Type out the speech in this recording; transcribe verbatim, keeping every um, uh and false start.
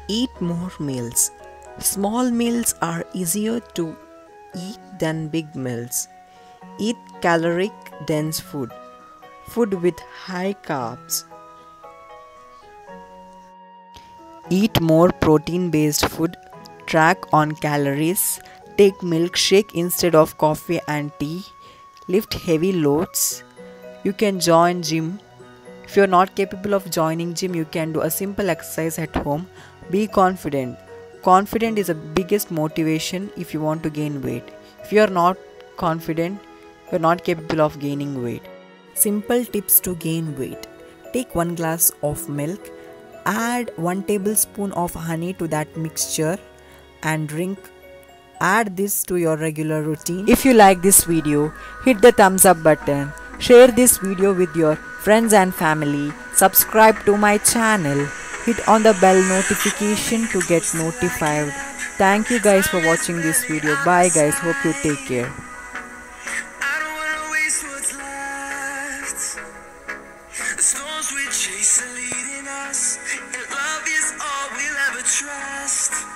Eat more meals. Small meals are easier to eat than big meals. Eat caloric dense food. Food with high carbs. Eat more protein based food. Track on calories. Take milkshake instead of coffee and tea. Lift heavy loads. You can join gym. If you're not capable of joining gym, you can do a simple exercise at home. Be confident. Confident is the biggest motivation if you want to gain weight. If you are not confident, you are not capable of gaining weight. Simple tips to gain weight. Take one glass of milk, add one tablespoon of honey to that mixture and drink. Add this to your regular routine. If you like this video, hit the thumbs up button. Share this video with your friends and family. Subscribe to my channel. Hit on the bell notification to get notified. Thank you guys for watching this video. Bye guys. Hope you take care. I don't wanna waste what's left. The storms we chase are leading us, and love is all we'll ever trust.